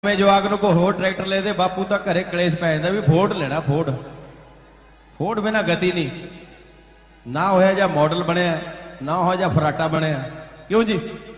मैं जवाक नूं कोई होर ट्रैक्टर ले दे बापू तो घरे कलेश पै जांदा भी फोर्ड लेना फोर्ड। फोर्ड बिना गति नहीं, ना होया जा मॉडल बनया ना होया जा फराटा बनया। क्यों जी?